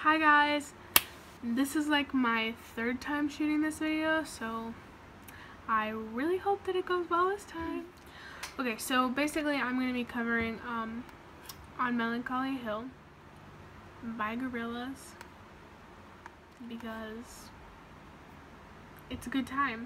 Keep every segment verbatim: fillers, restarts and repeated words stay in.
Hi guys, this is like my third time shooting this video, so I really hope that it goes well this time. Okay, so basically I'm going to be covering um, On Melancholy Hill by Gorillaz because it's a good time.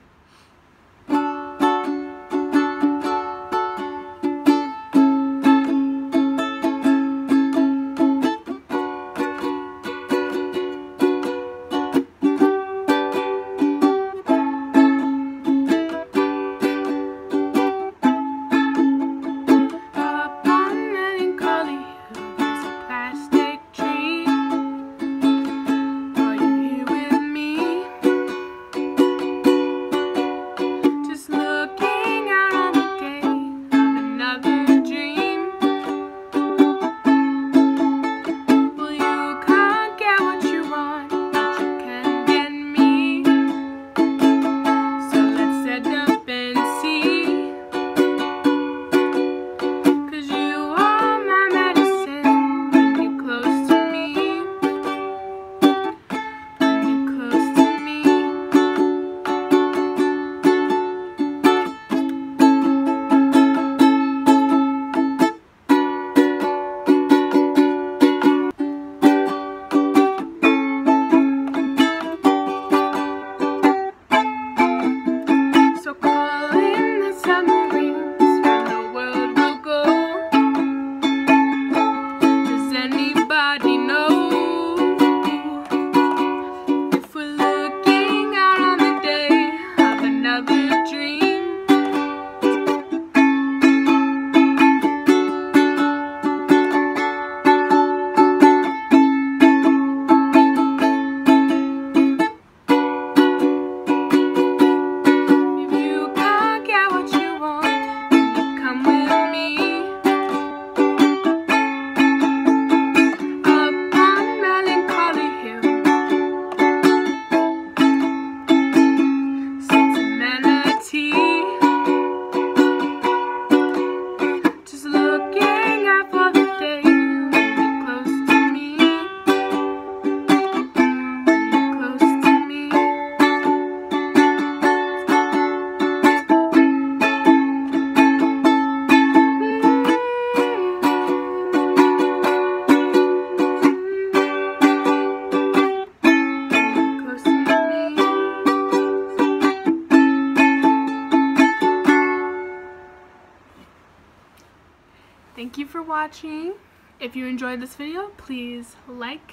Thank you for watching. If you enjoyed this video, please like,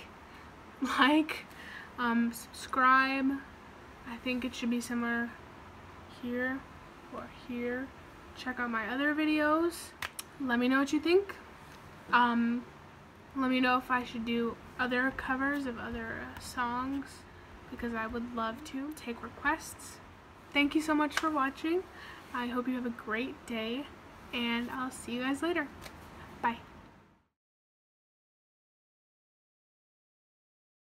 like, um, subscribe. I think it should be somewhere here or here. Check out my other videos. Let me know what you think. Um, let me know if I should do other covers of other songs because I would love to take requests. Thank you so much for watching. I hope you have a great day and I'll see you guys later. Bye.